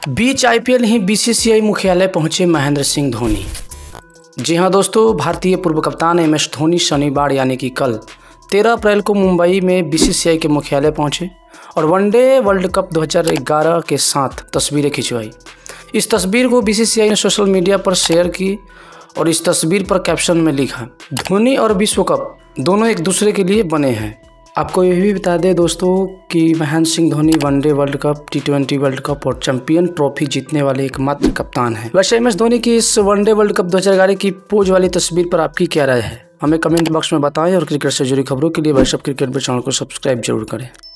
बीच IPL ही BCCI मुख्यालय पहुंचे महेंद्र सिंह धोनी। जी हां दोस्तों, भारतीय पूर्व कप्तान एमएस धोनी शनिवार यानी कि कल 13 अप्रैल को मुंबई में बीसीसीआई के मुख्यालय पहुंचे और वनडे वर्ल्ड कप 2011 के साथ तस्वीरें खिंचवाई। इस तस्वीर को बीसीसीआई ने सोशल मीडिया पर शेयर की और इस तस्वीर पर कैप्शन में लिखा, धोनी और विश्व कप दोनों एक दूसरे के लिए बने हैं। आपको यह भी बता दें दोस्तों कि Mahendra Singh Dhoni one day world cup, टी20 वर्ल्ड कप और चैंपियन ट्रॉफी जीतने वाले एकमात्र कप्तान हैं। वैसे एमएस धोनी की इस वनडे वर्ल्ड कप 2011 की पोज वाली तस्वीर पर आपकी क्या राय है, हमें कमेंट बॉक्स में बताएं और क्रिकेट से जुड़ी खबरों के लिए वर्ल्ड कप क्रिकेट चैनल को सब्सक्राइब जरूर करें।